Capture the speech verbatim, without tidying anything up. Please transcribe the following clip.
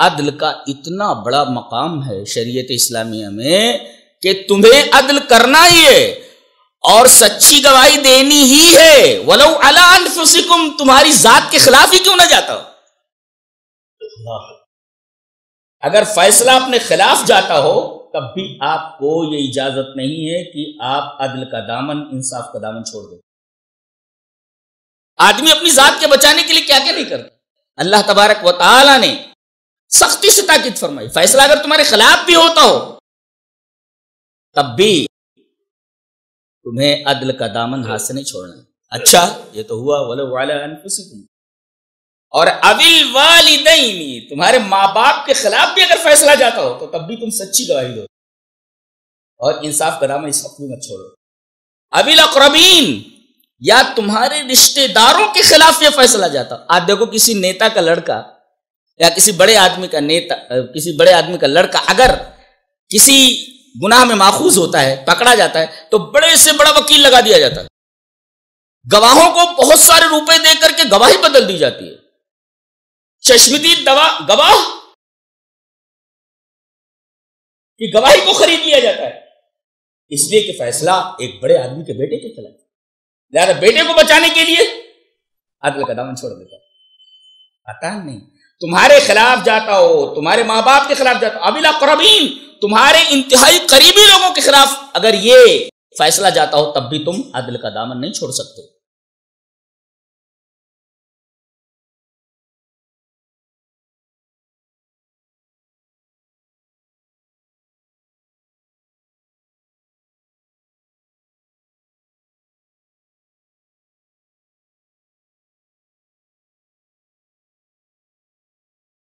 عدل کا اتنا بڑا مقام ہے شریعت اسلامیہ میں کہ تمہیں عدل کرنا ہی ہے اور سچی گواہی دینی ہی ہے، ولو علی انفسکم، تمہاری ذات کے خلاف ہی کیوں نہ جاتا ہو۔ اگر فیصلہ اپنے خلاف جاتا ہو تب بھی آپ کو یہ اجازت نہیں ہے کہ آپ عدل کا دامن، انصاف کا دامن چھوڑ دیں۔ آدمی اپنی ذات کے بچانے کے لیے کیا کیا نہیں کرتا۔ اللہ تبارک و تعالی نے سختی سے تاکید فرمائی، فیصلہ اگر تمہارے خلاف بھی ہوتا ہو تب بھی تمہیں عدل کا دامن ہاتھ سے نہیں چھوڑنا۔ اچھا یہ تو ہوا ولو علی انفسکم، اور اویل والدین، تمہارے ماں باپ کے خلاف بھی اگر فیصلہ جاتا ہو تو تب بھی تم سچی گواہی دو اور انصاف کا دامن اس وقت بھی مت چھوڑو۔ اویل اقربین، یا تمہارے رشتہ داروں کے خلاف یہ فیصلہ جاتا ہو۔ آج دیکھو کسی نیتا کا لڑکا یا کسی بڑے آدمی کا نیتا کسی بڑے آدمی کا لڑکا اگر کسی گناہ میں ماخوذ ہوتا ہے، پکڑا جاتا ہے، تو بڑے سے بڑا وکیل لگا دیا جاتا ہے، گواہوں کو بہت سارے روپے دے کر کے گواہی بدل دی جاتی ہے، چشمدید گواہ کی گواہی کو خرید لیا جاتا ہے، اس لیے کہ فیصلہ ایک بڑے آدمی کے بیٹے کے خلاف، لہذا بیٹے کو بچانے کے لیے عدل کا دامن چھوڑ دیتا ہے۔ آتا نہیں، تمہارے خلاف جاتا ہو، تمہارے ماں باپ کے خلاف جاتا ہو، اویل اقربین، تمہارے انتہائی قریبی لوگوں کے خلاف اگر یہ فیصلہ جاتا ہو تب بھی تم عدل کا دامن نہیں چھوڑ سکتے۔